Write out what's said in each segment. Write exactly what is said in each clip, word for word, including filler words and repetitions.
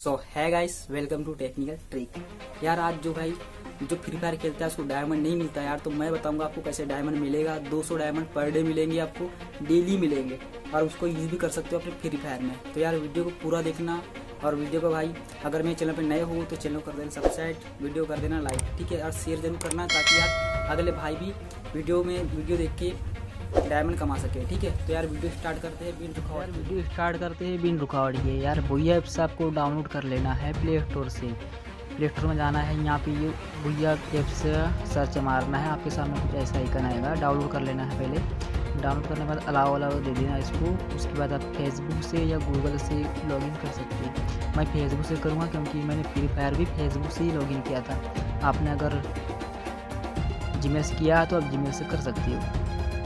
So hi guys, welcome to technical trick. यार आज जो भाई जो फ्री फायर खेलता है उसको डायमंड नहीं मिलता यार, तो मैं बताऊंगा आपको कैसे डायमंड मिलेगा। दो सौ डायमंड पर डे मिलेंगे आपको, डेली मिलेंगे और उसको यूज भी कर सकते हो अपने फ्री फायर में। तो यार वीडियो को पूरा देखना और वीडियो को भाई अगर मेरे चैनल पर नए हो तो चैनल को कर देना सब्सक्राइब, वीडियो कर देना लाइक, ठीक है, और शेयर जरूर करना ताकि यार अगले भाई भी वीडियो में वीडियो देख के डायमंड कमा सके, ठीक है। तो यार वीडियो स्टार्ट करते हैं बिन रुकावट वीडियो स्टार्ट करते हैं बिन रुकावट के। यार भुइया ऐप्स आपको डाउनलोड कर लेना है प्ले स्टोर से। प्ले स्टोर में जाना है, यहाँ पे ये भुइया ऐप्स सर्च मारना है, आपके सामने कुछ ऐसा आइकन आएगा, डाउनलोड कर लेना है। पहले डाउनलोड करने के बाद अलाउ अलाउ दे देना इसको। उसके बाद आप फेसबुक से या गूगल से लॉगिन कर सकते हैं। मैं फेसबुक से करूँगा क्योंकि मैंने फ्री फायर भी फेसबुक से ही लॉगिन किया था। आपने अगर जीमेल से किया तो आप जीमेल से कर सकते हो।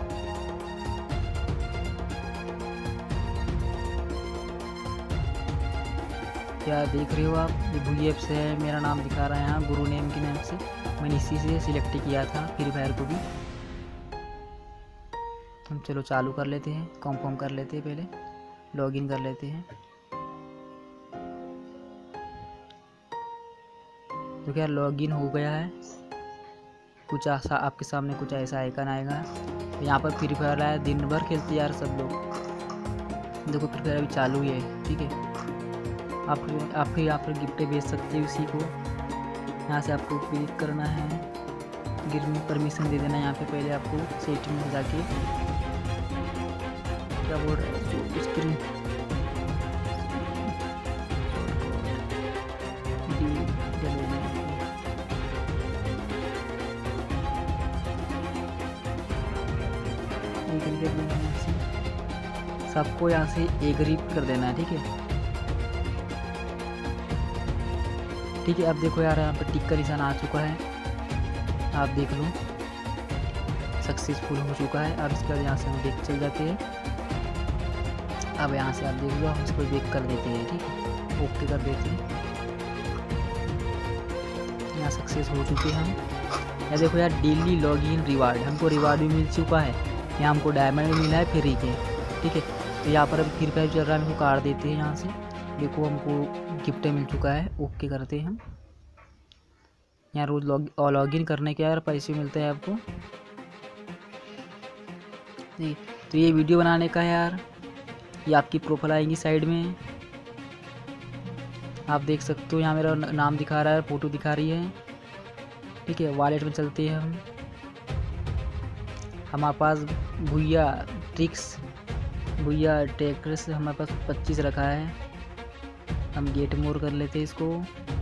क्या देख रहे हो आप, ये भुइया ऐप्स है, मेरा नाम दिखा रहा है यहाँ गुरु नेम के नाम से। मैंने इसी से सिलेक्ट किया था फ्री फायर को भी। हम चलो चालू कर लेते हैं, कंफर्म कर लेते हैं, पहले लॉगिन कर लेते हैं। तो क्या लॉगिन हो गया है, कुछ ऐसा आपके सामने कुछ ऐसा आइकन आएगा। तो यहाँ पर फ्री फायर आया, दिन भर खेलते यार सब लोग। देखो फ्री फायर अभी चालू ही है, ठीक है। आप आप फिर यहाँ पर गिफ्टें बेच सकते हो उसी को। यहाँ से आपको क्लिक करना है, गिर में परमिशन दे देना है। यहाँ पे पहले आपको सेटिंग में जाके क्या बोल रहा है स्क्रीन सबको यहाँ से एग्री कर देना है, ठीक है। ठीक है, अब देखो यार यहाँ पर टिक का निशान आ चुका है, आप देख लो सक्सेसफुल हो चुका है। अब इसके बाद यहाँ से हम देख चल जाते हैं। अब यहाँ से आप देख लो, हम इसको बेक कर देते हैं, ठीक है, ओके कर देते हैं। यहाँ सक्सेस हो चुके हैं हम। या देखो यार डेली लॉगिन रिवार्ड, हमको रिवार्ड भी मिल चुका है, यहाँ हमको डायमंड भी मिला है फ्री के, ठीक है। तो यहाँ पर अब फ्री फायर चल रहा है, हमको काट देते हैं यहाँ से। देखो हमको गिफ्ट मिल चुका है, ओके करते हैं हम। यहाँ रोज लॉग लॉगिन करने के यार पैसे मिलते हैं आपको। तो ये वीडियो बनाने का है यार, ये आपकी प्रोफाइल आएंगी साइड में, आप देख सकते हो। यहाँ मेरा नाम दिखा रहा है, फोटो दिखा रही है, ठीक है। वॉलेट में चलते हैं हम। हमारे पास भुइया ट्रिक्स भुइया ट्रैक्टर्स हमारे पास पच्चीस रखा है। हम गेट मोर कर लेते हैं इसको।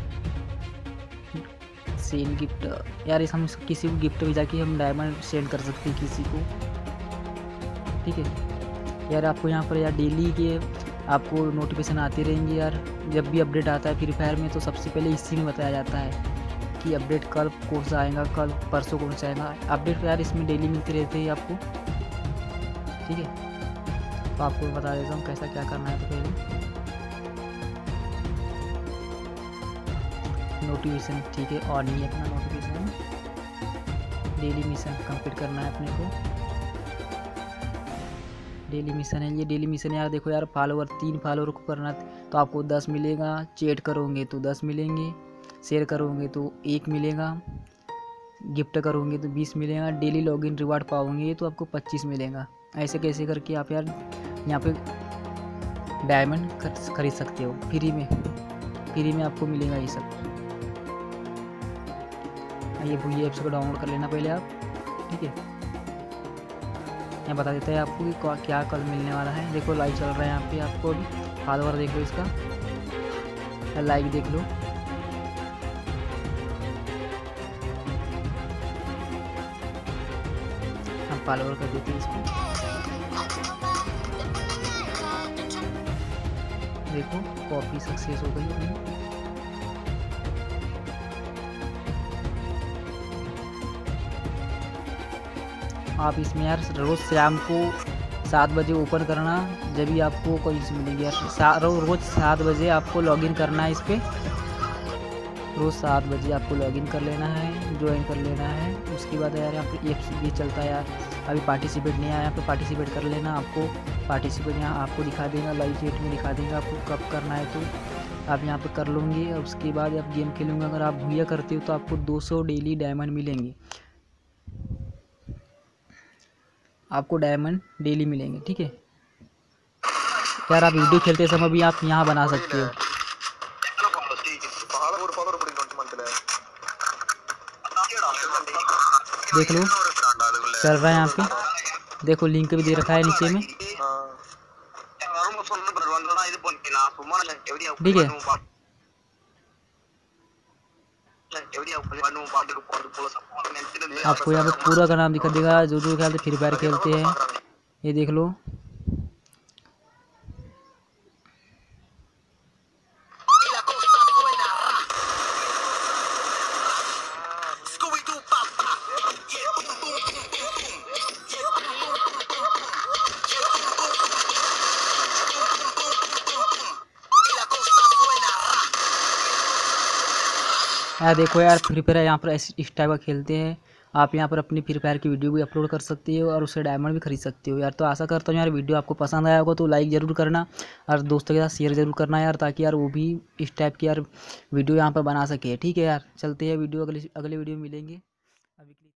सेंड गिफ्ट, यार इस हम किसी को गिफ्ट भी जाके हम डायमंड सेंड कर सकते हैं किसी को, ठीक है। यार आपको यहाँ पर यार डेली के आपको नोटिफिकेशन आती रहेंगी यार। जब भी अपडेट आता है फ्री फायर में तो सबसे पहले इसी में बताया जाता है कि अपडेट कल कौन सा आएगा, कल परसों कौन सा आएगा। अपडेट यार इसमें डेली मिलते रहते हैं आपको, ठीक है। तो आपको बता देता हूँ कैसा क्या करना है। तो पहले नोटिफिकेशन, ठीक है, और नहीं है अपना नोटिफिकेशन। डेली मिशन कंप्लीट करना है अपने को। डेली मिशन है ये, डेली मिशन यार देखो यार, फॉलोवर तीन फॉलोवर को करना तो आपको दस मिलेगा, चैट करोगे तो दस मिलेंगे, शेयर करोगे तो एक मिलेगा, गिफ्ट करोगे तो बीस मिलेगा, डेली लॉगिन रिवार्ड पाओगे तो आपको पच्चीस मिलेगा। ऐसे कैसे करके आप यार यहाँ पे डायमंड खरीद सकते हो फ्री में। फ्री में आपको मिलेगा ये सब। ये भुइया ऐप्स को डाउनलोड कर लेना पहले आप, ठीक है। यहाँ बता देता है आपको कि क्या कल मिलने वाला है। देखो लाइव चल रहा है यहाँ पे, आपको अभी फॉलोवर देख लो इसका, लाइक देख लो। हम फॉलोवर कर देते हैं इसको। देखो कॉपी सक्सेस हो गई अपनी। आप इसमें यार रोज़ शाम को सात बजे ओपन करना, जब भी आपको कोई मिलेगी यार। रोज़ सात बजे आपको लॉगिन करना है इस पर। रोज़ सात बजे आपको लॉगिन कर लेना है, ज्वाइन कर लेना है। उसके बाद यार यहाँ पे एप्स भी चलता है यार। अभी पार्टिसिपेट नहीं आया, यहाँ पे पार्टिसिपेट कर लेना। आपको पार्टिसिपेट यहाँ आपको दिखा देगा, लाइव चैट में दिखा देगा आपको कब करना है। तो आप यहाँ पर कर लोगे। और उसके बाद आप गेम खेलोगे, अगर आप भूया करते हो तो आपको दो सौ डेली डायमंड मिलेंगे, आपको डायमंड डेली मिलेंगे। ठीक है यार, आप वीडियो खेलते समय भी आप यहाँ बना सकते हो। देख लो चल रहा है यहाँ पे, देखो लिंक भी दे रखा है नीचे में। ठीक है आपको यहाँ पे पूरा का नाम दिखा देगा, जो जो खेलते फ्री फायर खेलते हैं, ये देख लो। यार देखो यार, फ्री फायर यहाँ पर इस टाइप का खेलते हैं। आप यहाँ पर अपनी फ्री फायर की वीडियो भी अपलोड कर सकते हो और उससे डायमंड भी खरीद सकते हो यार। तो आशा करता हूँ यार वीडियो आपको पसंद आया होगा, तो लाइक ज़रूर करना और दोस्तों के साथ शेयर ज़रूर करना यार, ताकि यार वो भी इस टाइप की यार वीडियो यहाँ पर बना सके। ठीक है यार, चलते हैं वीडियो, अगले अगले वीडियो में मिलेंगे।